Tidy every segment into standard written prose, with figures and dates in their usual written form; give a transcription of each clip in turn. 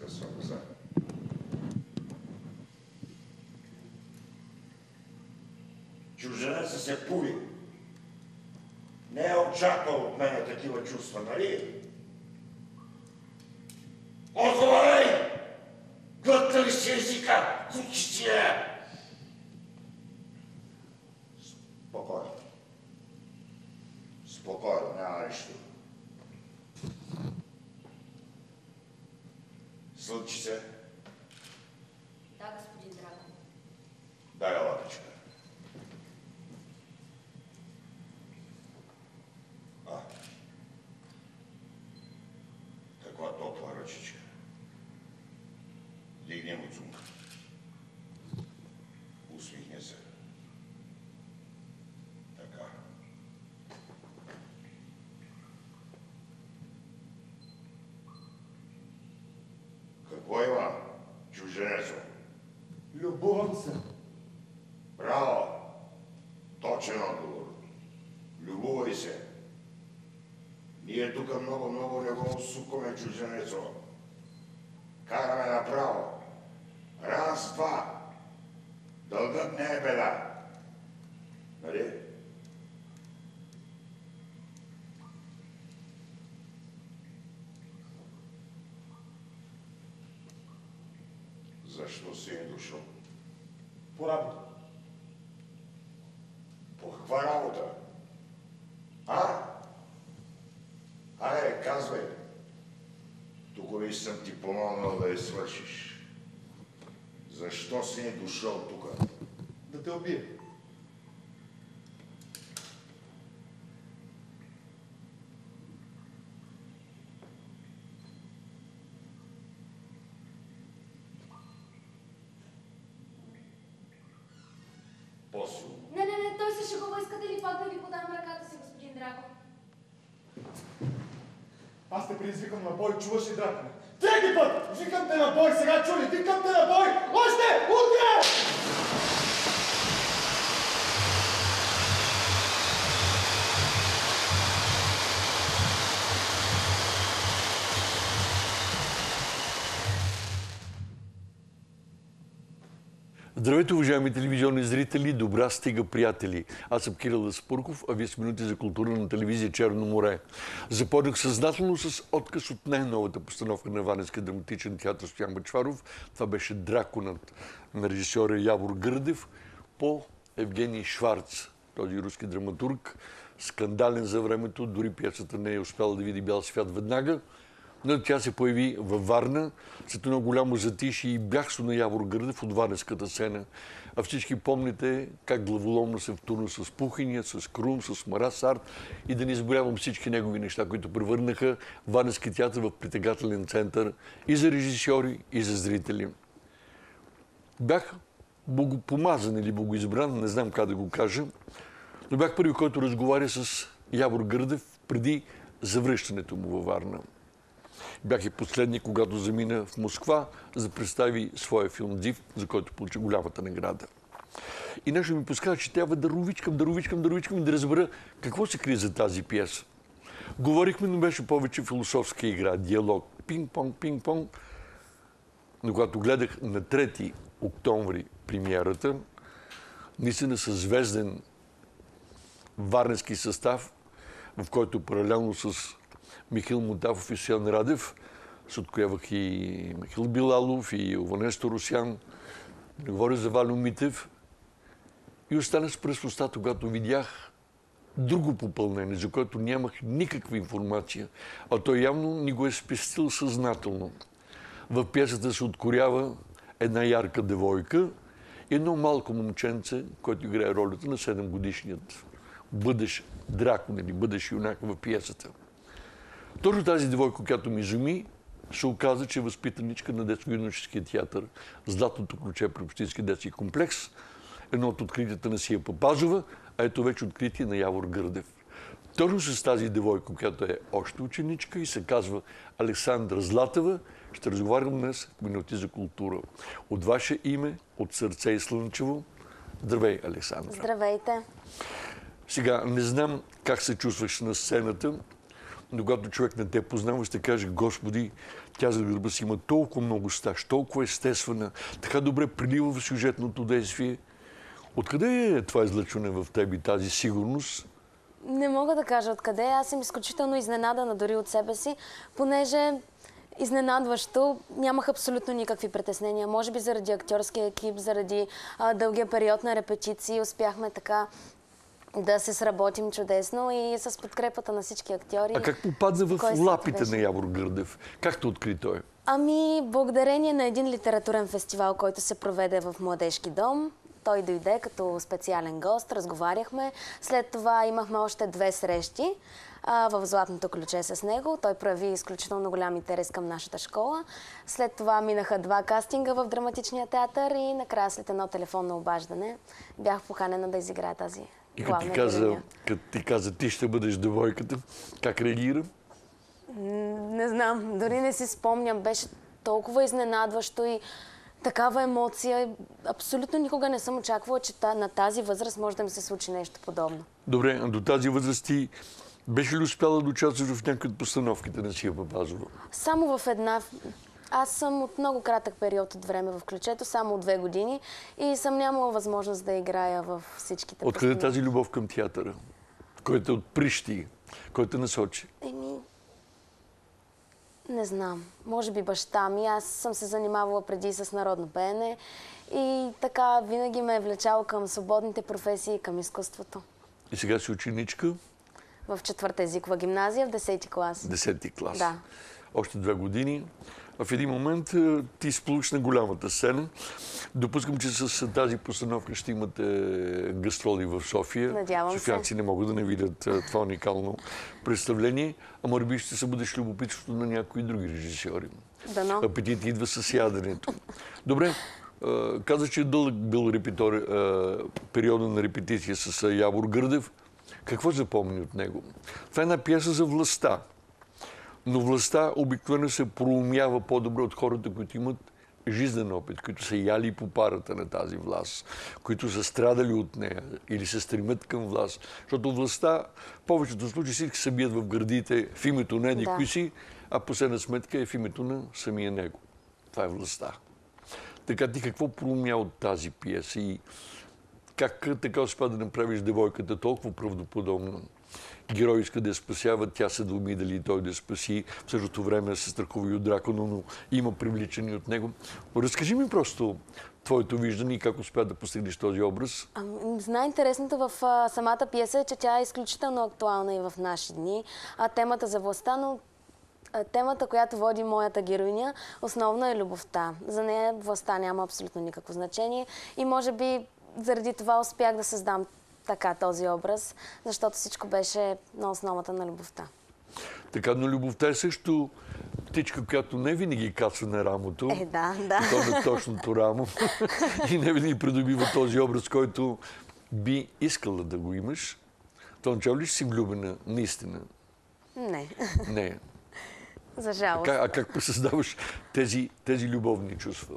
скъсвам за. Чужденецът се пули. Не е очаквал от мене такива чувства, нали? Отговаряй! Глътна ли си езика, кучиция? Спокойно. Спокойно, няма нищо. Слънчице? Да, господин Драгон. Дай лапичка. Каква топла ръчичка. Дигни му цунка. Усмихне се. Така. Какво има, чужденецо? Любувам се. Браво! Точен отговор. Любувай се. Ние тук много не го сукаме, чужденецо. Караме направо. Раз, два. Дългът не е беда. Нали? Защо си е дошъл? По работа. По каква работа? А? Айде, казвай. Тук ви съм ти помогнал да я свършиш. Защо си е дошъл тук? Да те убие. По-силно. Не, той се шегува. Искате ли пак да ви подам ръката си, господин Драгон? Аз те предизвикам на бой, чуваш ли, Драконе? Трети път! Викам те на бой, сега чули! Викам те на бой! Още! Утре! Здравейте, уважаеми телевизионни зрители, добра стига, приятели! Аз съм Кирил Аспурков, а вие с минути за култура на телевизия Черно море. Започнах съзнателно с отказ от най-новата постановка на Варненския драматичен театър Стоян Бъчваров. Това беше Драконът на режисьора Явор Гърдев по Евгений Шварц, този руски драматург, скандален за времето, дори пиесата не е успяла да види бял свят веднага. Но тя се появи във Варна, след едно голямо затишие и бягство на Явор Гърдев от варненската сцена. А всички помните как главоломно се втурна с Пухиня, с Крум, с Марас Арт и да не изброявам всички негови неща, които превърнаха Варненски театър в притегателен център и за режисьори, и за зрители. Бях богопомазан или богоизбран, не знам как да го кажа, но бях първи, който разговаря с Явор Гърдев преди завръщането му във Варна. Бях и последния, когато замина в Москва, за да представи своя филм «Див», за който получи голямата награда. И нещо ми подсказа, че трябва да ровичкам и да разбера какво се крие за тази пиеса. Говорихме, но беше повече философска игра, диалог, пинг-понг. Но когато гледах на 3 октомври премиерата, наистина със звезден варненски състав, в който паралелно с Михаил Мотавов и Стоян Радев се откроявах и Михаил Билалов, и Ованес Торосян, не говоря за Валю Митев. И останах с пръст в устата, когато видях друго попълнение, за което нямах никаква информация, а той явно ни го е спестил съзнателно. В пиесата се откорява една ярка девойка и едно малко момченце, което играе ролята на 7-годишният бъдещ дракон или бъдещ юнак в пиесата. Точно тази девойка, която ми изуми, се оказа, че е възпитаничка на детско-юношеския театър Златното ключе при Общински детски комплекс. Едно от откритията на Сия Папазова, а ето вече откритие на Явор Гърдев. Точно с тази девойка, която е още ученичка и се казва Александра Златева, ще разговарям днес в минути за култура. От ваше име, от сърце и слънчево. Здравей, Александра. Здравейте. Сега, не знам как се чувстваш на сцената, Но когато човек не те познава, ще каже, Господи, тя за гърба си има толкова много стаж, толкова естествена, така добре прилива в сюжетното действие. Откъде е това излъчване в теб и тази сигурност? Не мога да кажа откъде. Аз съм изключително изненадана дори от себе си, понеже изненадващо нямах абсолютно никакви притеснения. Може би заради актьорския екип, заради дългия период на репетиции успяхме така да се сработим чудесно и с подкрепата на всички актьори. А как попадна в лапите на Явор Гърдев? Как те откри той? Ами, благодарение на един литературен фестивал, който се проведе в Младежки дом. Той дойде като специален гост, разговаряхме. След това имахме още 2 срещи в Златното ключе с него. Той прояви изключително голям интерес към нашата школа. След това минаха 2 кастинга в Драматичния театър и накрая след едно телефонно обаждане бях поканена да изиграя тази главна героиня. Като ти каза, ти ще бъдеш девойката, как реагира? Не знам, дори не си спомням. Беше толкова изненадващо и такава емоция. Абсолютно никога не съм очаквала, че на тази възраст може да ми се случи нещо подобно. Добре, а до тази възраст ти беше ли успяла да участваш в някои от постановките на Сия Папазова? Само в една. Аз съм от много кратък период от време в ключето, само от 2 години и съм нямала възможност да играя в всичките постановки. Откъде тази любов към театъра? Който отприщи, който насочи? Не знам. Може би баща ми. Аз съм се занимавала преди с народно пеене и така винаги ме е влечало към свободните професии, към изкуството. И сега си ученичка? В 4-та езикова гимназия, в 10-ти клас. 10-ти клас. Да. Още 2 години. В един момент ти изплуваш на голямата сцена. Допускам, че с тази постановка ще имате гастроли в София. Надявам се. Софиянци не могат да не видят това уникално представление. А може би ще събудеш любопитството на някои други режисьори. Дано. Апетит идва с яденето. Добре, каза, че е дълъг бил периода на репетиция с Явор Гърдев. Какво запомни от него? Това е една пиеса за властта. Но властта обикновено се проумява по-добре от хората, които имат жизнен опит, които са яли по парата на тази власт, които са страдали от нея или се стремят към власт. Защото властта, в повечето случаи всички се бият в гърдите в името на еди кои си, а последна сметка е в името на самия него. Това е властта. Така ти какво проумя от тази пиеса и как така успя да направиш девойката толкова правдоподобна? Герой иска да я спасява, тя се думи дали той да я спаси. В същото време се страхува и от дракона, но има привличани от него. Разкажи ми просто твоето виждане и как успя да постигнеш този образ. Най-интересното в самата пиеса е, че тя е изключително актуална и в наши дни. Темата за властта, но темата, която води моята героиня, основно е любовта. За нея властта няма абсолютно никакво значение и може би заради това успях да създам така този образ, защото всичко беше на основата на любовта. Така, но любовта е също птичка, която не винаги кацва на рамото. Да. То на точното рамо. И не винаги придобива този образ, който би искала да го имаш. То начало ли си влюбена наистина? Не. Не. За жалост. А как създаваш тези любовни чувства?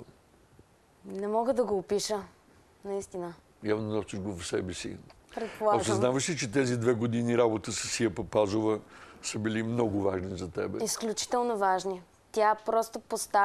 Не мога да го опиша. Наистина. Явно носиш го в себе си. Предполагам. Осъзнаваш ли, че тези 2 години работа с Сия Папазова са били много важни за тебе? Изключително важни. Тя просто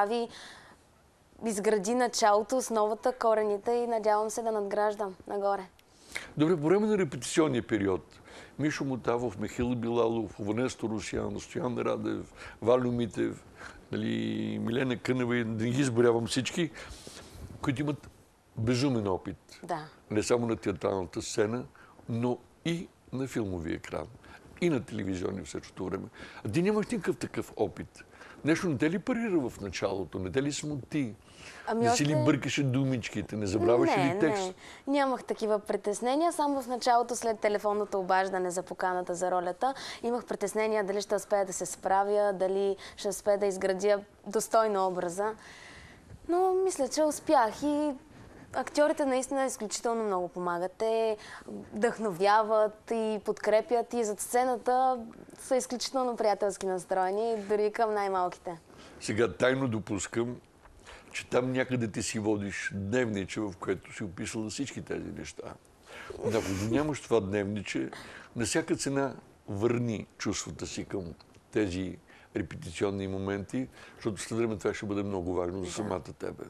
изгради началото, основата, корените и надявам се да надграждам нагоре. Добре, по време на репетиционния период Мишо Мотавов, Михаил Билалов, Ванесто Русян, Стоян Радев, Валю Митев, Милена Кънева, да не ги изборявам всички, които имат безумен опит. Да. Не само на театралната сцена, но и на филмовия екран. И на телевизионни в същото време. А ти нямаш никакъв такъв опит. Нещо не те ли парира в началото? Не те ли смути? Не си ли бъркаше думичките? Не забравяш ли текст? Не, нямах такива притеснения. Само в началото, след телефонното обаждане за поканата за ролята, имах притеснения дали ще успея да се справя, дали ще успея да изградя достойно образа. Но мисля, че успях и актьорите наистина изключително много помагат. Те вдъхновяват и подкрепят и зад сцената са изключително приятелски настроени, дори към най-малките. Сега тайно допускам, че там някъде ти си водиш дневниче, в което си описала всички тези неща. Но ако нямаш това дневниче, на всяка цена върни чувствата си към тези репетиционни моменти, защото след време това ще бъде много важно за самата тебе.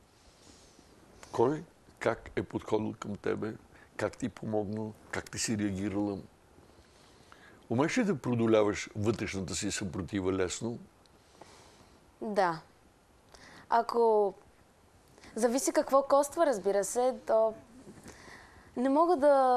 Кой, как е подходил към тебе, как ти е помогнал, как ти си реагирала? Умееш ли да продоляваш вътрешната си съпротива лесно? Да. Ако зависи какво коства, разбира се, то не мога да...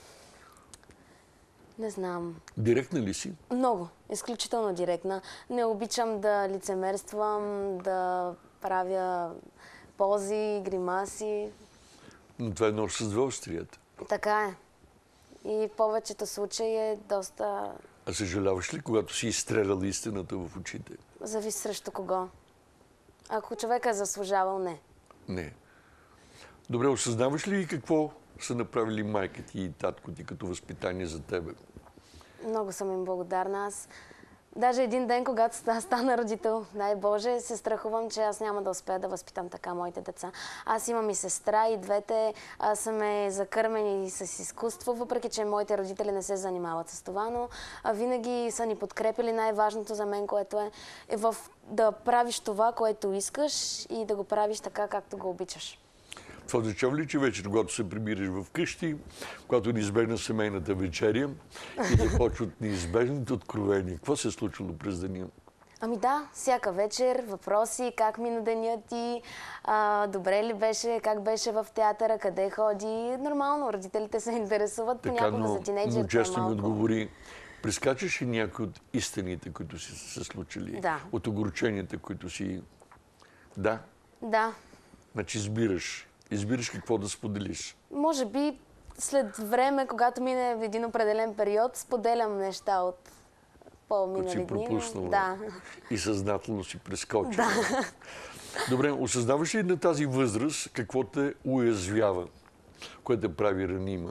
Не знам. Директна ли си? Много. Изключително директна. Не обичам да лицемерствам, да правя пози, гримаси. Но това е нож с две острията. Така е. И в повечето случаи е доста... А съжаляваш ли, когато си изстрелял истината в очите? Зависи срещу кого. Ако човек е заслужавал, не. Не. Добре, осъзнаваш ли какво са направили майка ти и татко ти като възпитание за тебе? Много съм им благодарна. Аз даже един ден, когато стана родител, дай Боже, се страхувам, че аз няма да успея да възпитам така моите деца. Аз имам и сестра, и двете са ме закърмени с изкуство, въпреки че моите родители не се занимават с това, но винаги са ни подкрепили. Най-важното за мен, което е да правиш това, което искаш и да го правиш така, както го обичаш. Това означава ли, че вечер, когато се прибираш в къщи, когато неизбежна семейната вечеря и започват неизбежните откровения? Какво се е случило през деня? Ами да, всяка вечер въпроси, как мина денят ти, добре ли беше, как беше в театъра, къде ходи. Нормално, родителите се интересуват, понякога за тинейджерите но често ми малко. отговори, прескачаш ли някои от истините, които си се случили? Да. От огорченията, които си... Да? Да. Значи избираш какво да споделиш. Може би след време, когато мине един определен период, споделям неща от по-минали Си дни. пропуснала. Да. И съзнателно си прескочила. Да. Добре, осъзнаваш ли на тази възраст какво те уязвява, което те прави ранима?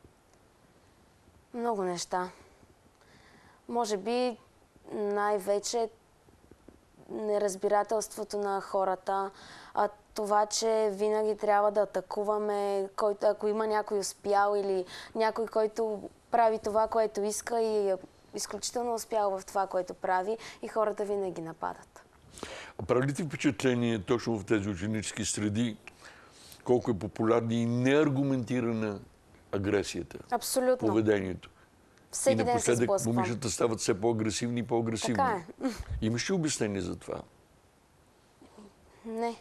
Много неща. Може би най-вече неразбирателството на хората, това, че винаги трябва да атакуваме, ако има някой успял или някой, който прави това, което иска и е изключително успял в това, което прави, и хората винаги нападат. А прави ли ти впечатление точно в тези ученически среди, колко е популярна и неаргументирана агресията? Абсолютно. Поведението? Всеки и ден се напоследък сблъсквам. момичетата стават все по-агресивни и по-агресивни. Така е. Имаш ли обяснение за това? Не.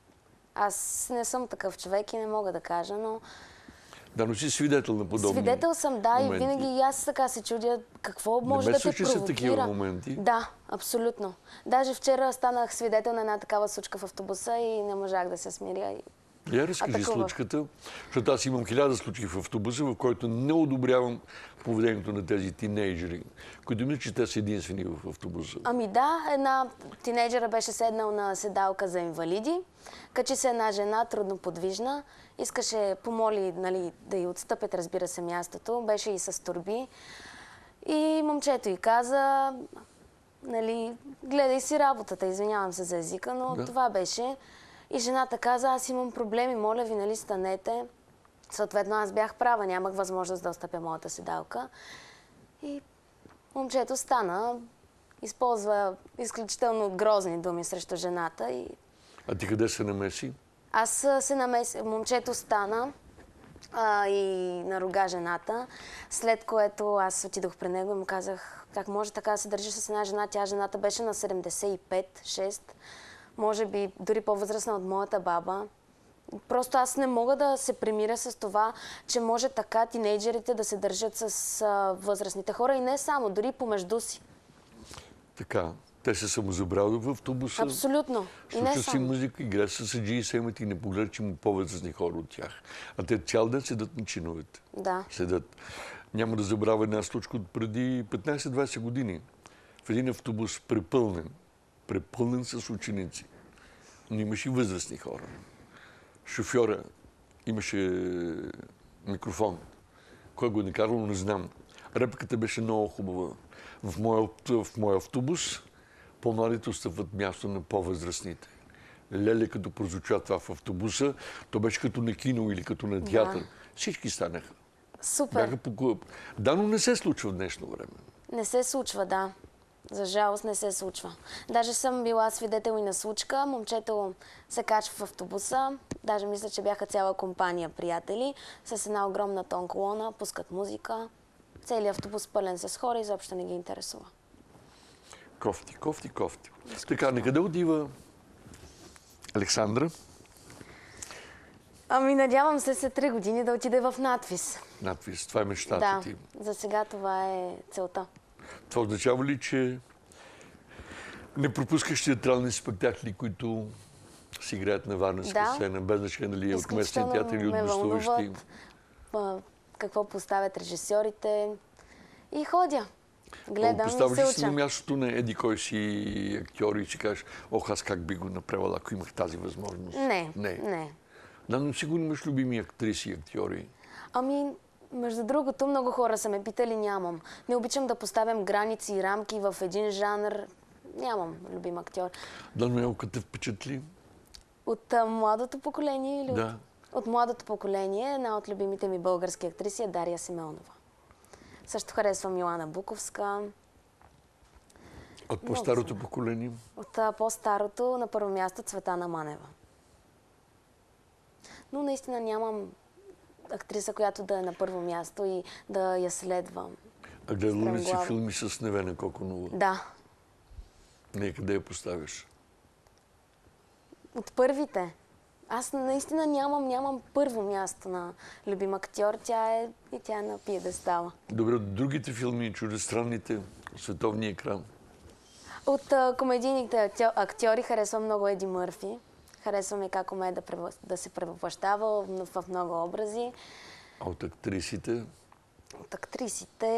Аз не съм такъв човек и не мога да кажа, но... Да, но си свидетел на подобни Свидетел съм, да, моменти. и винаги и аз така се чудя какво може да те Намесваш ли се в провокира. такива моменти? Да, абсолютно. Даже вчера станах свидетел на една такава случка в автобуса и не можах да се смиря. Я разкажи случката, защото аз имам 1000 случки в автобуса, в който не одобрявам поведението на тези тинейджери, които мисля, че те са единствени в автобуса. Ами да, една тинейджера беше седнал на седалка за инвалиди, качи се една жена, трудно подвижна, искаше, помоли, нали, да й отстъпят, разбира се, мястото, беше и с торби. И момчето й каза, нали, гледай си работата, извинявам се за езика, но това беше. И жената каза, аз имам проблеми, моля ви, нали, станете. Съответно, аз бях права, нямах възможност да отстъпя моята седалка. И момчето стана, използва изключително грозни думи срещу жената. А ти къде се намеси? Аз се намесих. Момчето стана и наруга жената, след което аз отидох при него и му казах, как може така да се държиш с една жена. Жената беше на 75-6. Може би дори по-възрастна от моята баба. Просто аз не мога да се примиря с това, че може така тинейджерите да се държат с възрастните хора и не само, дори помежду си. Така, те се самозабравят в автобуса. Абсолютно. И не Слушат си само. музика, играят с съджи и семет и не погледат, че има по-възрастни хора от тях. А те цял ден седат на чиновете. Да. Седат. Няма да забравя една случка от преди 15-20 години. В един автобус препълнен с ученици. Но имаше и възрастни хора. Шофьора имаше микрофон. Кой го е накарал, не знам. Репликата беше много хубава. В моя автобус по-младите отстъпват място на по-възрастните. Леле, като прозвуча това в автобуса, то беше като на кино или като на театър. Да. Всички станаха. Супер. Бяха по клуб. Да, но не се случва в днешно време. Не се случва, да. За жалост не се случва. Даже съм била свидетел и на случка. Момчето се качва в автобуса. Даже мисля, че бяха цяла компания приятели. С една огромна тон колона, пускат музика. Целият автобус пълен с хора, изобщо не ги интересува. Кофти, кофти, кофти. Така, накъде отива Александра? Ами надявам се след 3 години да отиде в надвис. Надвис, това е мечтата ти. За сега това е целта. Това означава ли, че не пропускаш театрални спектакли, които си играят на Варненска сцена, без значение дали е от местния театър или от гостуващи? Какво поставят режисьорите и ходя. Гледам и се уча. Представяш ли си на мястото на еди кой си актьор и си кажеш, ох, аз как би го направила, ако имах тази възможност? Не. Да, но сигурно имаш любими актриси и актьори. Ами, между другото, много хора са ме питали, нямам. Не обичам да поставям граници и рамки в един жанр. Нямам любим актьор. Да, но като те впечатли? От младото поколение или да. От младото поколение една от любимите ми български актриси е Дария Симеонова. Също харесвам Милана Буковска. От по-старото поколение? От по-старото на първо място Цветана Манева. Но наистина нямам актриса, която да е на първо място и да я следвам. А гледала ли си филми с Невена Коконова? Да. Не, къде я поставяш? От първите. Аз наистина нямам първо място на любим актьор. Тя е на пиедестала. Добре, от другите филми, чуждестранните, световния екран? От комедийните актьори харесвам много Еди Мърфи. Харесваме как умее да се превъплъщава в много образи. А от актрисите? От актрисите...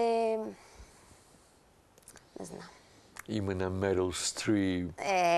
Не знам. Има на Мерил Стрип.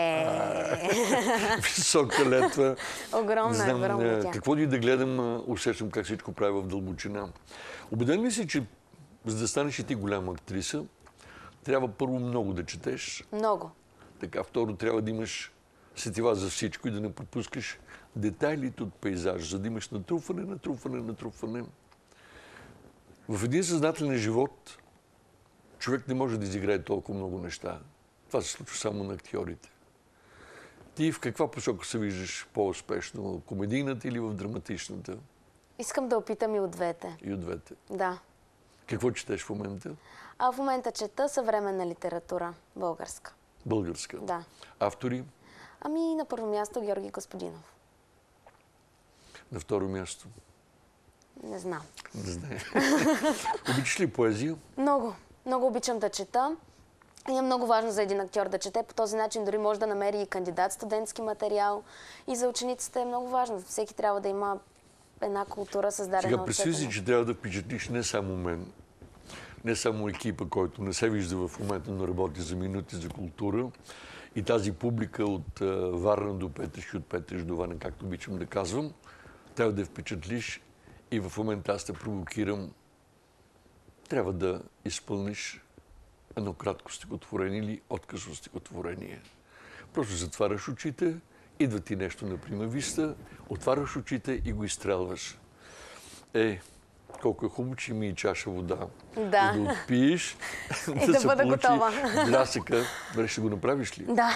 Висока летва. Огромна тя. Какво и да гледам, усещам как всичко прави в дълбочина. Убеден ли си, че за да станеш и ти голяма актриса, трябва първо много да четеш? Много. Така, второ, трябва да имаш сетива за всичко и да не пропускаш детайлите от пейзаж, за да имаш натрупване. В един съзнателен живот човек не може да изиграе толкова много неща. Това се случва само на актьорите. Ти в каква посока се виждаш по-успешно? В комедийната или в драматичната? Искам да опитам и от двете. И от двете? Да. Какво четеш в момента? В момента чета съвременна литература. Българска. Българска? Да. Автори? Ами на първо място Георги Господинов. На второ място? Не знам. Не знае. Обичаш ли поезия? Много. Много обичам да чета. И е много важно за един актьор да чете. По този начин дори може да намери и кандидат студентски материал. И за учениците е много важно. Всеки трябва да има една култура създадена сега от представи си, че трябва да впечатлиш не само мен, не само екипа, който не се вижда в момента, но работи за минути за култура, и тази публика от Варна до Петрич и от Петрич до Варна, както обичам да казвам, трябва да я впечатлиш и в момента аз те провокирам. Трябва да изпълниш едно кратко стихотворение или откъсно стихотворение. Просто затваряш очите, идва ти нещо на примависта, отваряш очите и го изстрелваш. Колко е хубаво, че има и чаша вода. Да. И да отпиеш, и да бъда готова. Блясъка. Добре, ще го направиш ли? Да.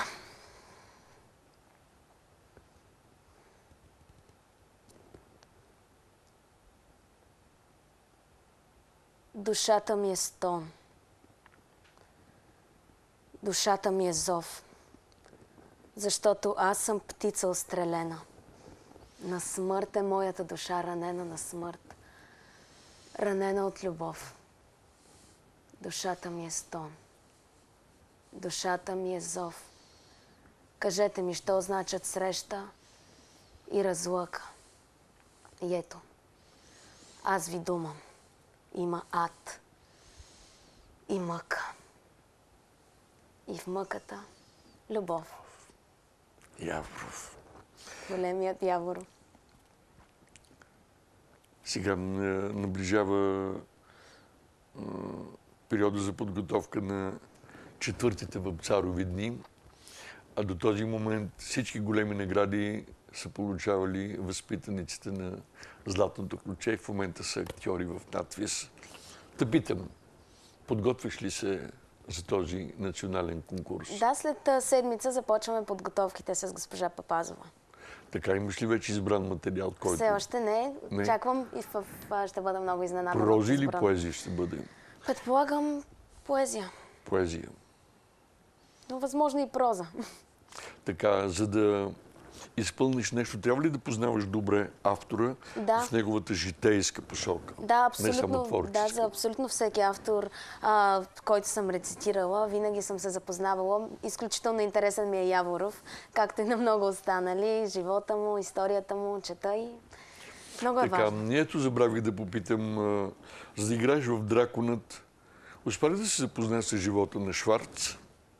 Душата ми е стон. Душата ми е зов. Защото аз съм птица устрелена. На смърт е моята душа, ранена на смърт. Ранена от любов. Душата ми е стон. Душата ми е зов. Кажете ми, що означат среща и разлъка. И ето, аз ви думам. Има ад и мъка. И в мъката любов. Яворов. Големият Явор. Сега наближава периода за подготовка на четвъртите Вапцарови дни, а до този момент всички големи награди са получавали възпитаниците на Златното ключе и в момента са актьори в надвис. Та питам, подготвиш ли се за този национален конкурс? Да, след седмица започваме подготовките с госпожа Папазова. Така, имаш ли вече избран материал? Който... Все още не. Не. Очаквам и ще бъда много изненадана. Прози или поезия ще бъде? Предполагам поезия. Поезия. Но възможно и проза. Така, за да изпълниш нещо, трябва ли да познаваш добре автора в неговата житейска посока? Да, не само абсолютно. творческа. Да, за абсолютно всеки автор, който съм рецитирала, винаги съм се запознавала. Изключително интересен ми е Яворов, както и на много останали. Живота му, историята му, чета и много е важно. Ето забравих да попитам, за да играеш в Драконът, успя ли да се запознае с живота на Шварц?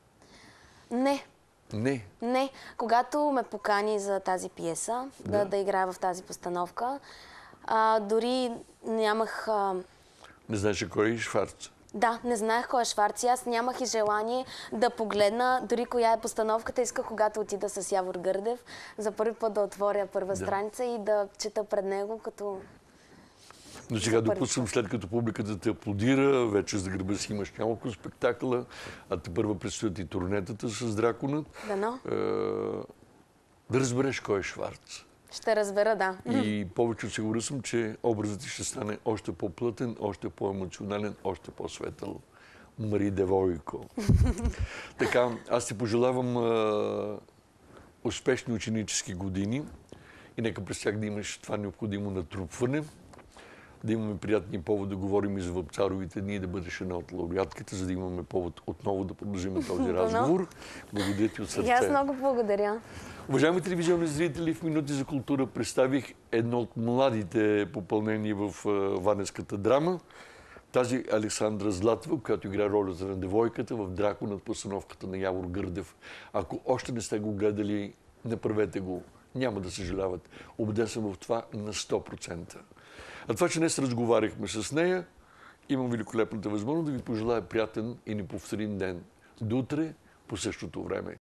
Не. Не. Когато ме покани за тази пиеса, да играя в тази постановка, дори нямах... Не знаеш кой е Шварц? Да, не знаех кой е Шварц и аз нямах и желание да погледна дори коя е постановката. Исках, когато отида с Явор Гърдев, за първи път да отворя първа страница и да чета пред него като... Но сега допускам, след като публиката те аплодира, вече за гърба си имаш няколко спектакъла, а те първа предстоят и турнетата с Драконът. Дано. Да разбереш кой е Шварц. Ще разбера, да. И повече сигурен съм, че образът ти ще стане още по-плътен, още по-емоционален, още по-светъл. Мари Девойко. Така, аз ти пожелавам успешни ученически години и нека през тях да имаш това необходимо натрупване, да имаме приятни повод да говорим и за Вапцаровите дни и да бъдеш една от лауреатките, за да имаме повод отново да продължим този разговор. Благодаря ти от сърце. И аз много благодаря. Уважаеми телевизионни зрители, в Минути за култура представих едно от младите попълнения в ванеската драма. Тази Александра Златева, която играе ролята на девойката в Драконът, постановката на Явор Гърдев. Ако още не сте го гледали, направете го. Няма да съжаляват. Убеден съм в това на 100%. А това, че днес разговаряхме с нея, имам великолепната възможност да ви пожелая приятен и неповторим ден. До утре по същото време.